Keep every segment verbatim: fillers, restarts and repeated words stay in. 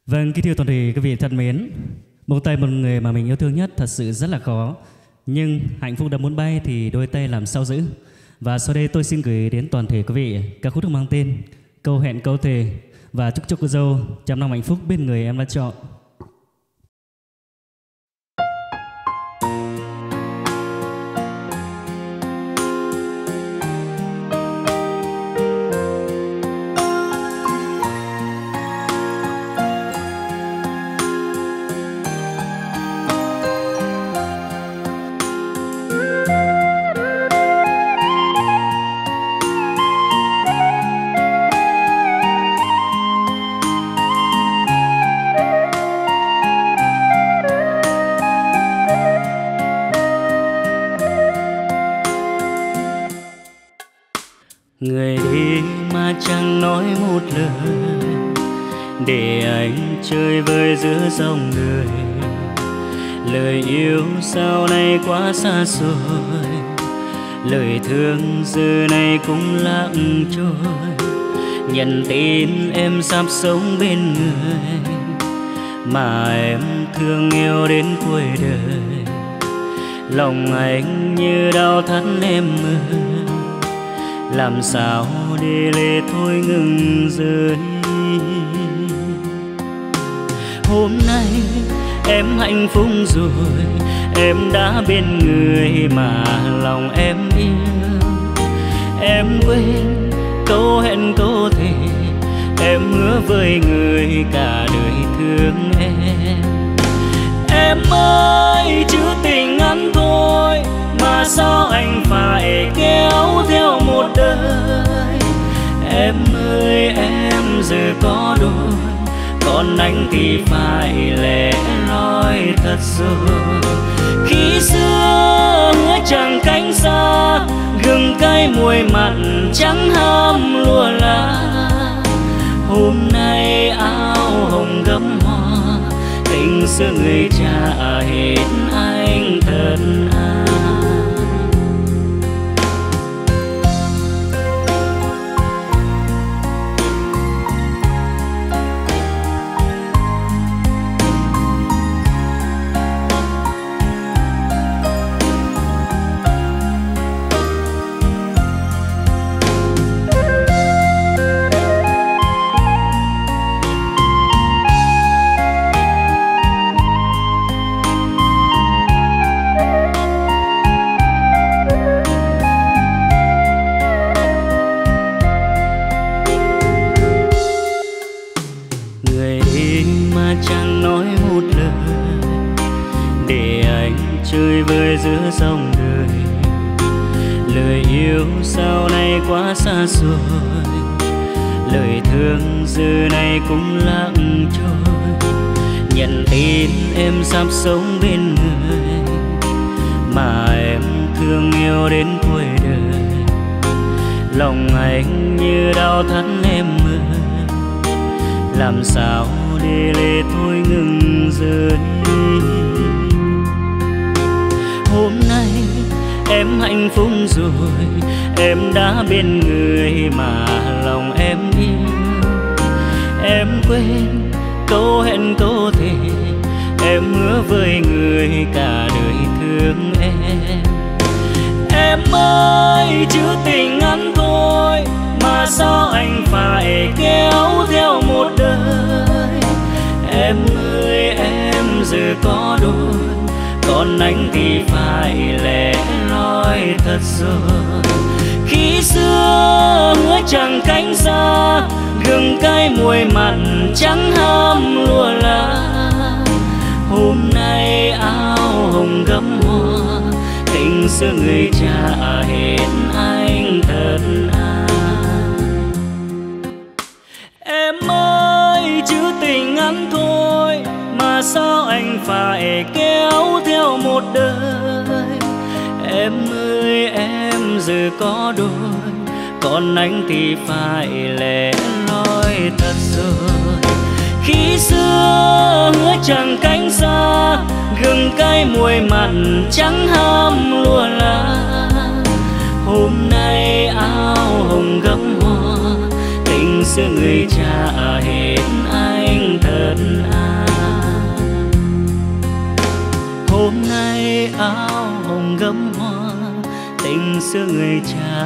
Vâng, kính thưa toàn thể quý vị thân mến, buông tay một người mà mình yêu thương nhất thật sự rất là khó. Nhưng hạnh phúc đã muốn bay thì đôi tay làm sao giữ. Và sau đây tôi xin gửi đến toàn thể quý vị ca khúc được mang tên Câu Hẹn Câu Thề. Và chúc cho cô dâu trăm năm hạnh phúc bên người em đã chọn. Người đi mà chẳng nói một lời, để anh chơi vơi giữa dòng đời. Lời yêu sau này quá xa xôi, lời thương giờ này cũng lặng trôi. Nhận tin em sắp sống bên người mà em thương yêu đến cuối đời. Lòng anh như đau thắt em ơi, làm sao để lệ thôi ngừng rơi. Hôm nay em hạnh phúc rồi, em đã bên người mà lòng em yêu. Em quên câu hẹn câu thề, em hứa với người cả đời thương em. Em ơi chữ tình ngắn thôi, mà sao anh phải kéo theo một đời. Em ơi em giờ có đôi, còn anh thì phải lẻ loi thật rồi. Khi xưa hứa chẳng cánh xa, gừng cay muối mặn chẳng ham lùa lá. Hôm nay áo hồng gấm hoa, tình xưa người trả hết anh thật à. Chẳng nói một lời, để anh chơi vơi giữa dòng đời. Lời yêu sau này quá xa xôi, lời thương giờ này cũng lặng trôi. Nhận tin em sắp sống bên người mà em thương yêu đến cuối đời. Lòng anh như đau thắt em ơi, làm sao để lệ thôi ngừng rơi. Hôm nay em hạnh phúc rồi, em đã bên người mà lòng em yêu. Em quên câu hẹn câu thề, em hứa với người cả đời thương em. Em ơi chữ tình ngắn thôi, mà sao anh phải kéo theo một đời. Em ơi em giờ có đôi, còn anh thì phải lẻ loi thật rồi. Khi xưa hứa chẳng cánh xa, gừng cay muối mặn chẳng ham lùa lá. Hôm nay áo hồng gấm hoa, tình xưa người trả hết anh thật à. Em ơi chữ tình ngắn thôi, mà sao anh phải kéo theo một đời. Em ơi em giờ có đôi, còn anh thì phải lẻ loi thật rồi. Khi xưa hứa chẳng cánh xa, gừng cay muối mặn chẳng ham lùa lá. Hôm nay áo hồng gấm hoa, tình xưa người trả hết anh thật người cha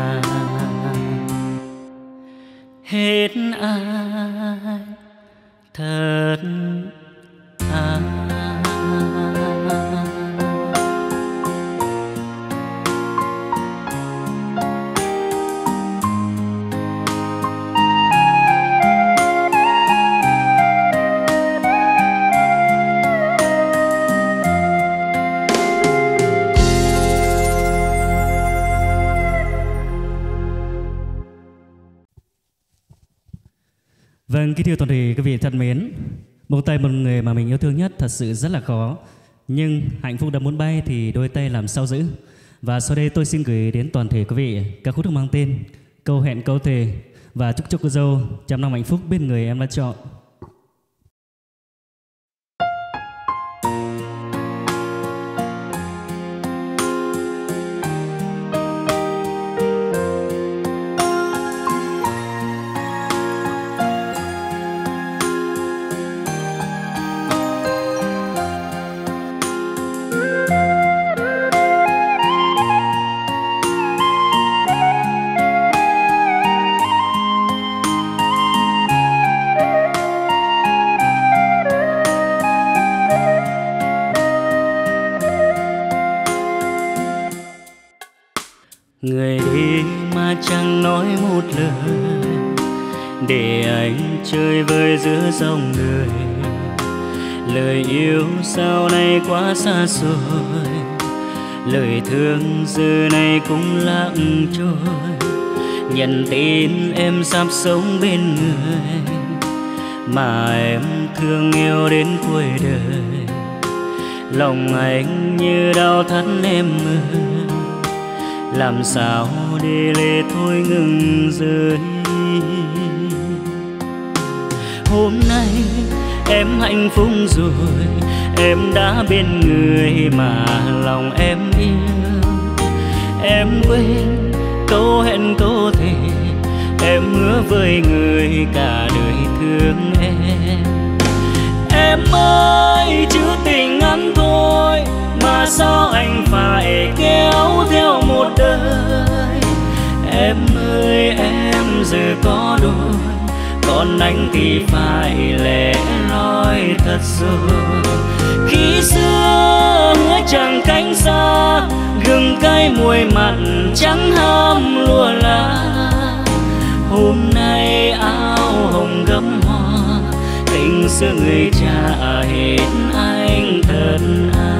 hết ai thật ai. Vâng, kính thưa toàn thể quý vị thân mến, một tay một người mà mình yêu thương nhất thật sự rất là khó, nhưng hạnh phúc đã muốn bay thì đôi tay làm sao giữ. Và sau đây tôi xin gửi đến toàn thể quý vị ca khúc được mang tên Câu Hẹn Câu Thề, và chúc cho cô dâu trăm năm hạnh phúc bên người em đã chọn. Người đi mà chẳng nói một lời, để anh chơi vơi giữa dòng người. Lời yêu sau này quá xa xôi, lời thương giờ này cũng lặng trôi. Nhận tin em sắp sống bên người mà em thương yêu đến cuối đời. Lòng anh như đau thắt em ơi, làm sao để lệ thôi ngừng rơi. Hôm nay em hạnh phúc rồi, em đã bên người mà lòng em yêu. Em quên câu hẹn câu thề, em hứa với người cả đời thương em. Em ơi chứ tình ngắn thôi, mà sao anh phải kéo theo một đời. Em ơi em giờ có đôi, còn anh thì phải lẻ loi thật rồi. Khi xưa hứa chẳng cánh xa, gừng cay muối mặn chẳng ham lùa lá. Hôm nay áo hồng gấm hoa, tình xưa người cha hết anh thật ai.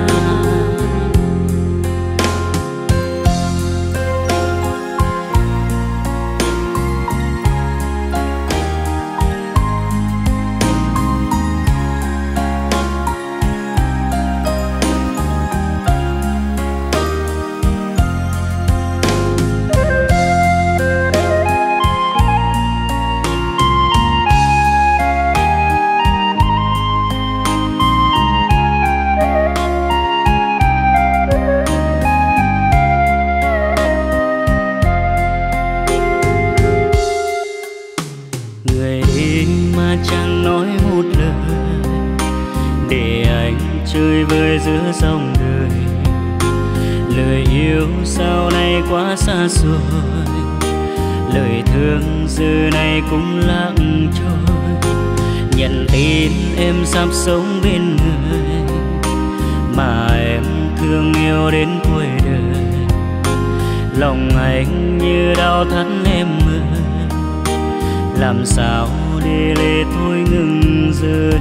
Chơi vơi giữa dòng đời, lời yêu sau này quá xa xôi. Lời thương giờ này cũng lặng trôi. Nhận tin em sắp sống bên người mà em thương yêu đến cuối đời. Lòng anh như đau thắt em ơi, làm sao để lệ thôi ngừng rơi.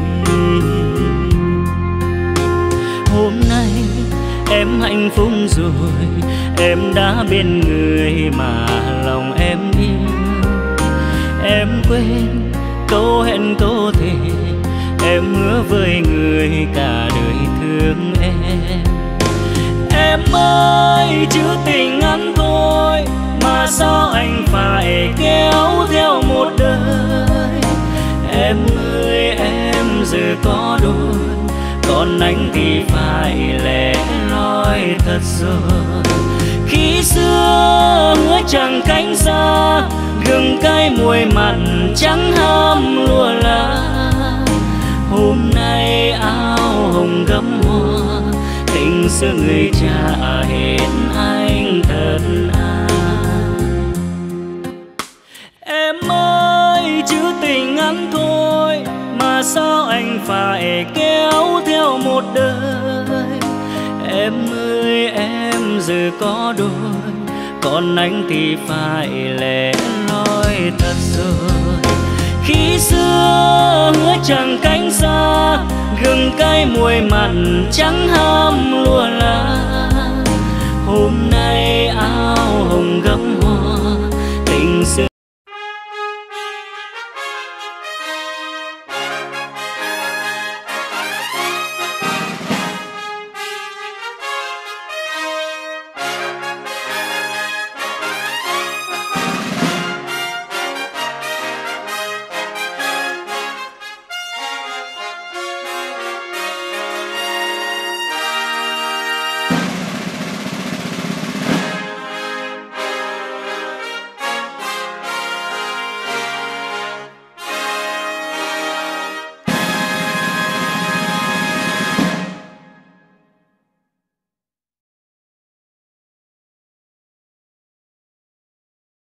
Hôm nay em hạnh phúc rồi, em đã bên người mà lòng em yêu. Em quên câu hẹn câu thề, em hứa với người cả đời thương em. Em ơi chứ tình ngắn thôi, mà sao anh phải kéo theo một đời. Em ơi em giờ có đôi, còn anh thì phải lẻ loi thật rồi. Khi xưa hứa chẳng cánh xa, gừng cay muối mặn chẳng ham lùa lá. Hôm nay áo hồng gấm hoa, tình xưa người cha hết anh thật ai. phải kéo theo một đời. Em ơi em giờ có đôi, còn anh thì phải lẻ loi thật rồi. Khi xưa hứa chẳng cánh xa, gừng cay muối mặn chẳng ham lùa lá. Hôm nay áo hồng gấm